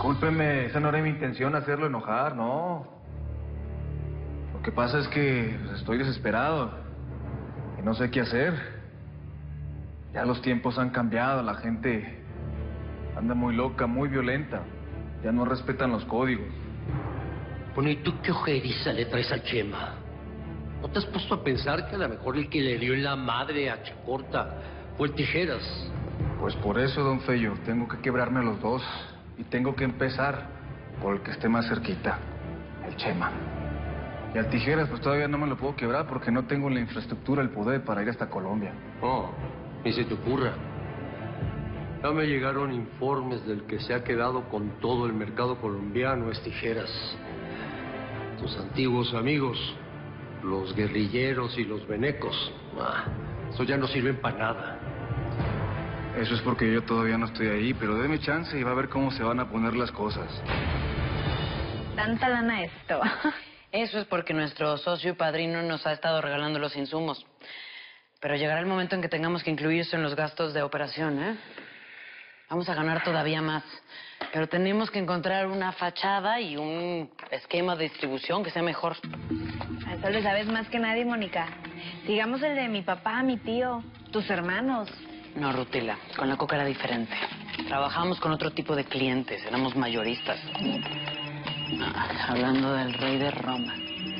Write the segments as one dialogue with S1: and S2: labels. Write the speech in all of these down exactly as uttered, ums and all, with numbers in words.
S1: Discúlpeme, esa no era mi intención hacerlo enojar, no. Lo que pasa es que pues, estoy desesperado y no sé qué hacer. Ya los tiempos han cambiado, la gente anda muy loca, muy violenta. Ya no respetan los códigos.
S2: Bueno, ¿y tú qué ojeriza le traes al Chema? ¿No te has puesto a pensar que a lo mejor el que le dio en la madre a Chicorta fue el Tijeras?
S1: Pues por eso, don Feyo, tengo que quebrarme a los dos. Y tengo que empezar por el que esté más cerquita, el Chema. Y al Tijeras, pues todavía no me lo puedo quebrar porque no tengo la infraestructura, el poder para ir hasta Colombia.
S2: Oh, ni se te ocurra. Ya me llegaron informes del que se ha quedado con todo el mercado colombiano, es Tijeras. Tus antiguos amigos, los guerrilleros y los venecos, ah, eso ya no sirven para nada.
S1: Eso es porque yo todavía no estoy ahí, pero déme chance y va a ver cómo se van a poner las cosas.
S3: Tanta lana esto.
S4: Eso es porque nuestro socio y padrino nos ha estado regalando los insumos. Pero llegará el momento en que tengamos que incluir eso en los gastos de operación, ¿eh? Vamos a ganar todavía más. Pero tenemos que encontrar una fachada y un esquema de distribución que sea mejor.
S3: A eso le sabes más que nadie, Mónica. Digamos el de mi papá, mi tío, tus hermanos.
S4: No, Rutila, con la Coca era diferente. Trabajamos con otro tipo de clientes, éramos mayoristas. Ah, hablando del rey de Roma.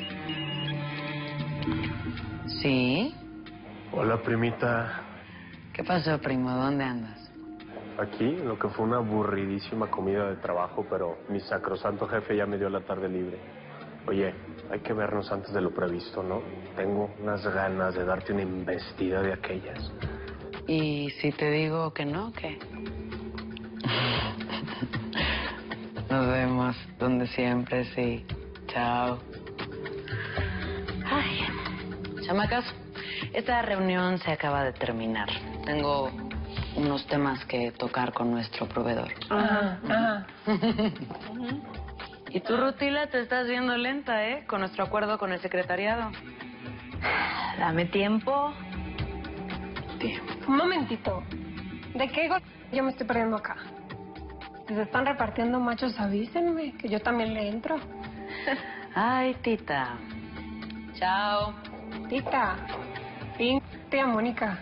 S4: ¿Sí?
S5: Hola, primita.
S4: ¿Qué pasó, primo? ¿Dónde andas?
S5: Aquí, lo que fue una aburridísima comida de trabajo, pero mi sacrosanto jefe ya me dio la tarde libre. Oye, hay que vernos antes de lo previsto, ¿no? Tengo unas ganas de darte una embestida de aquellas.
S4: ¿Y si te digo que no, qué? Nos vemos donde siempre, sí. Chao. Ay, chamacas, esta reunión se acaba de terminar. Tengo unos temas que tocar con nuestro proveedor.
S3: Ajá, ajá.
S4: Y tú, Rutila, te estás viendo lenta, ¿eh? Con nuestro acuerdo con el secretariado.
S3: Dame tiempo.
S4: Tiempo.
S6: Un momentito. ¿De qué go... yo me estoy perdiendo acá? Si se están repartiendo machos, avísenme, que yo también le entro.
S4: Ay, tita. Chao.
S6: Tita. Fin, tía Mónica.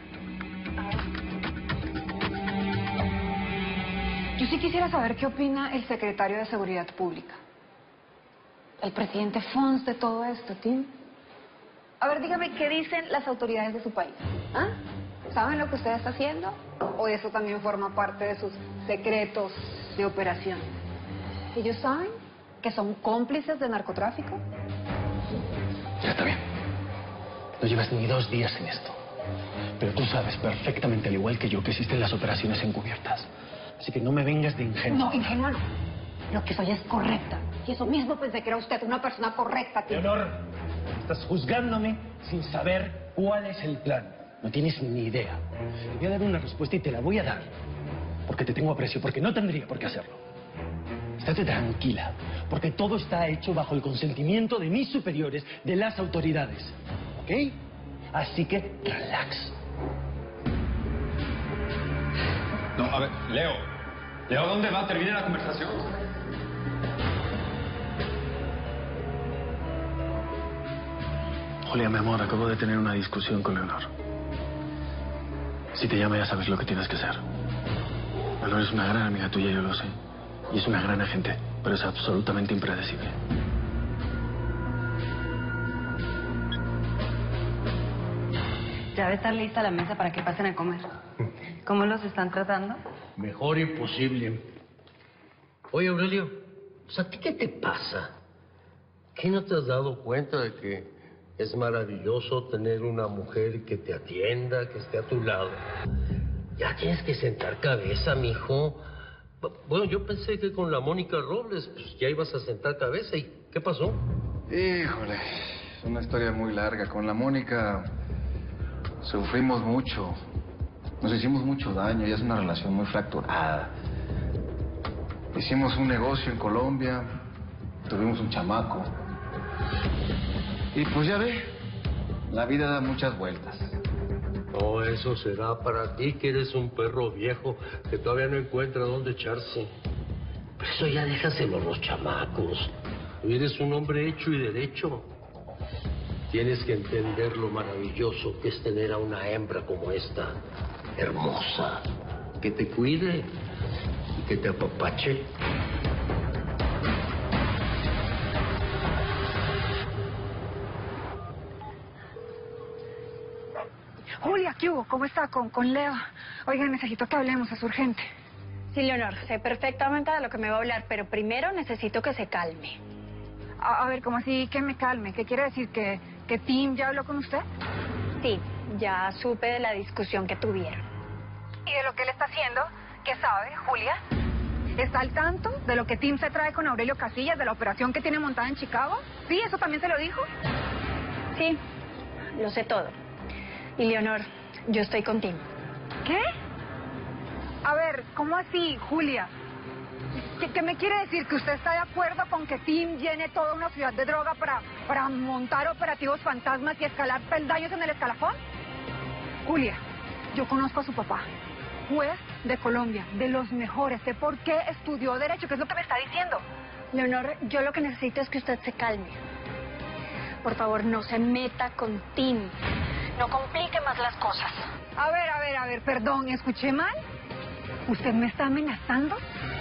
S7: Yo sí quisiera saber qué opina el secretario de Seguridad Pública. El presidente Fons de todo esto, Tim. A ver, dígame, ¿qué dicen las autoridades de su país? ¿Ah? ¿Saben lo que usted está haciendo? ¿O eso también forma parte de sus secretos de operación? ¿Ellos saben que son cómplices de narcotráfico?
S8: Ya está bien. No llevas ni dos días en esto. Pero tú sabes perfectamente, al igual que yo, que existen las operaciones encubiertas. Así que no me vengas de ingenua.
S7: No, ingenua no. Lo que soy es correcta. Y eso mismo pensé que era usted una persona correcta, tío.
S8: Leonor, estás juzgándome sin saber cuál es el plan. No tienes ni idea. Te voy a dar una respuesta y te la voy a dar. Porque te tengo aprecio, porque no tendría por qué hacerlo. Estate tranquila, porque todo está hecho bajo el consentimiento de mis superiores, de las autoridades. ¿Ok? Así que relax.
S9: No, a ver, Leo. Leo, ¿dónde va? Termine la conversación.
S8: Julia, mi amor, acabo de tener una discusión con Leonor. Si te llama ya sabes lo que tienes que hacer. Leonor es una gran amiga tuya, yo lo sé. Y es una gran agente, pero es absolutamente impredecible.
S10: Ya debe estar lista la mesa para que pasen a comer. ¿Cómo los están tratando?
S2: Mejor imposible. Oye, Aurelio, pues, ¿a ti qué te pasa? ¿Qué no te has dado cuenta de que es maravilloso tener una mujer que te atienda, que esté a tu lado? Ya tienes que sentar cabeza, mijo. Bueno, yo pensé que con la Mónica Robles pues, ya ibas a sentar cabeza. ¿Y qué pasó?
S1: Híjole, es una historia muy larga. Con la Mónica sufrimos mucho. Nos hicimos mucho daño. Ya es una relación muy fracturada. Hicimos un negocio en Colombia. Tuvimos un chamaco. Y pues ya ve, la vida da muchas vueltas.
S2: No, eso será para ti, que eres un perro viejo que todavía no encuentra dónde echarse. Pero eso ya déjaselo a los chamacos. Tú eres un hombre hecho y derecho. Tienes que entender lo maravilloso que es tener a una hembra como esta, hermosa, que te cuide y que te apapache.
S7: Julia, ¿qué hubo? ¿Cómo está con, con Leo? Oiga, necesito que hablemos, es urgente.
S3: Sí, Leonor, sé perfectamente de lo que me va a hablar, pero primero necesito que se calme.
S7: A, a ver, ¿cómo así que me calme? ¿Qué quiere decir? ¿Que, que Tim ya habló con usted?
S3: Sí, ya supe de la discusión que tuvieron.
S7: ¿Y de lo que él está haciendo? ¿Qué sabe, Julia? ¿Está al tanto de lo que Tim se trae con Aurelio Casillas, de la operación que tiene montada en Chicago? ¿Sí? ¿Eso también se lo dijo?
S3: Sí, lo sé todo. Y Leonor, yo estoy con Tim.
S7: ¿Qué? A ver, ¿cómo así, Julia? ¿Qué, ¿Qué me quiere decir? ¿Que usted está de acuerdo con que Tim llene toda una ciudad de droga para, para montar operativos fantasmas y escalar peldaños en el escalafón? Julia, yo conozco a su papá, juez de Colombia, de los mejores. Sé por qué estudió Derecho, ¿qué es lo que me está diciendo?
S3: Leonor, yo lo que necesito es que usted se calme. Por favor, no se meta con Tim. No complique más las cosas.
S7: A ver, a ver, a ver, perdón, ¿escuché mal? ¿Usted me está amenazando?